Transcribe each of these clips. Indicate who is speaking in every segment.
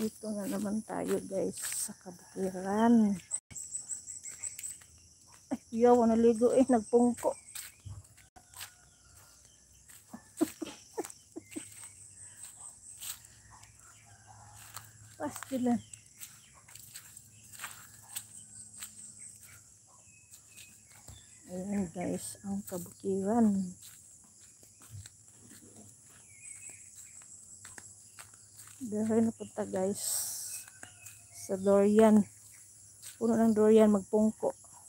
Speaker 1: Dito na naman tayo guys sa kabukiran. Ay, yaw, naligo nagpungko. Pastilan. Ayan guys, ang kabukiran. Dahil napunta guys sa durian. Puno ng durian, magpungko.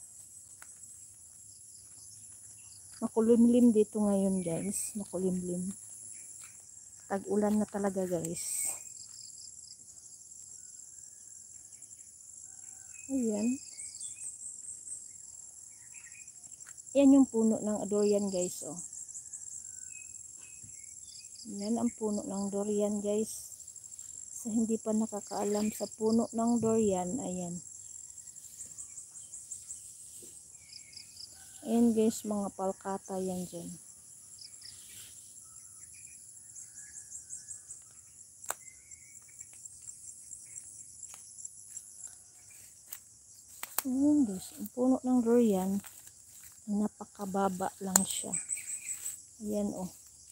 Speaker 1: Makulimlim dito ngayon guys. Makulimlim. Tag-ulan na talaga guys. Ayan. Yan yung puno ng durian guys. Oh. Yan ang puno ng durian guys. Sa hindi pa nakakaalam sa puno ng durian, ayan. Ayan guys, mga palkata yan dyan. Ayan guys, ang puno ng durian, napakababa lang siya. Ayan oh.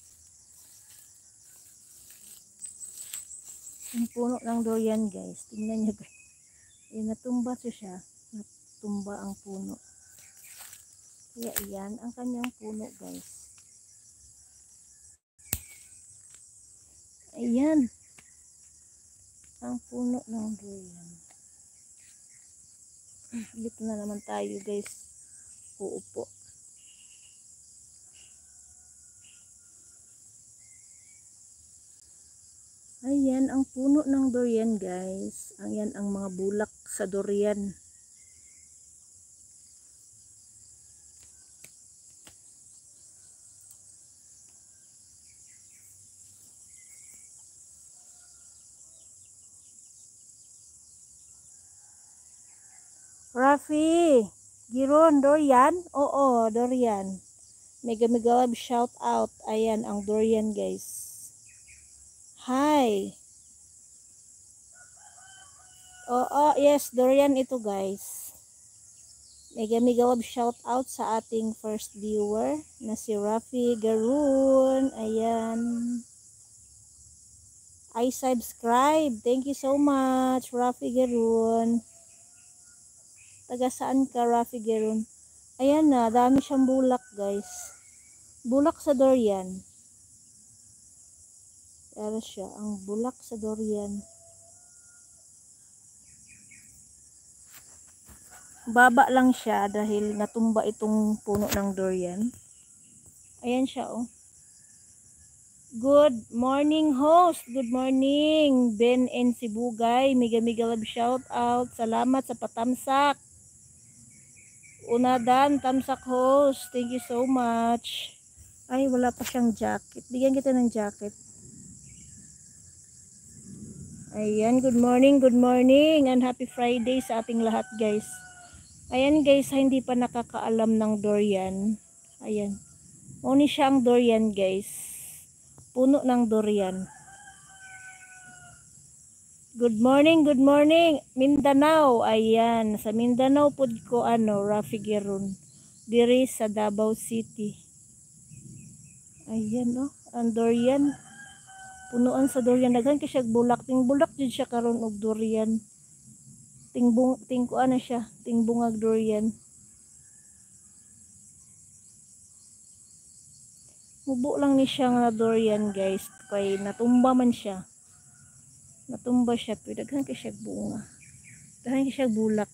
Speaker 1: Ang puno ng durian guys, tingnan nyo guys. Ayan, natumba siya. Natumba ang puno. Kaya iyan ang kanyang puno guys. Ayan. Ang puno ng durian. Dito na naman tayo guys. Uupo. Ayan ang puno ng durian guys. Ayan ang mga bulak sa durian. Rafi, Giron, durian? Oo, durian. Mega love shout out. Ayan ang durian guys. Hi. Oo, yes, durian ito guys. Mega love shout out sa ating first viewer na si Rafi Garun. Ayan. I subscribe. Thank you so much, Rafi Garun. Taga saan ka, Rafi Garun? Ayan na, dami siyang bulak guys. Bulak sa durian. Pero siya, ang bulak sa durian. Baba lang siya dahil natumba itong puno ng durian. Ayan siya oh. Good morning host. Good morning Ben and Sibugay. Mega love shout out. Salamat sa patamsak. Unadan tamsak host. Thank you so much. Ay wala pa siyang jacket. Bigyan kita ng jacket. Ayan, good morning and happy Friday sa ating lahat guys. Ayan guys, hindi pa nakakaalam ng durian. Ayan. Uni siya ang durian guys. Puno ng durian. Good morning Mindanao. Ayan, sa Mindanao pud ko Rafi Garun. Diri sa Davao City. Ayan oh, ang durian. Punuan sa durian, daghan kay siya bulak, ting bulak jud siya karon og durian. Ting kuan na siya, ting bungag durian. Mubo lang ni siya nga durian guys, kay natumba man siya. Natumba siya, pero daghan kay siya bunga. Daghan kay siya bulak.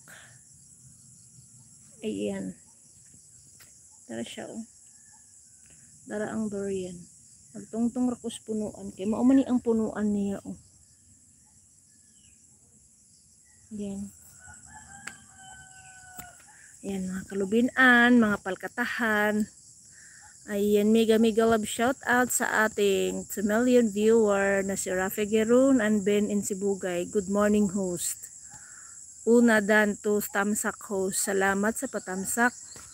Speaker 1: Ayan. Dara siya oh. Dara ang durian. Nagtungtong rakos punuan kay mao man ni ang punuan niya oh. Yan. Yan mga kalubinan, mga palkatahan. Ayan, mega love shout out sa ating 2 million viewer na si Rafi Garun and Ben in Sibugay. Good morning host. Una dan to tamsak host. Salamat sa patamsak.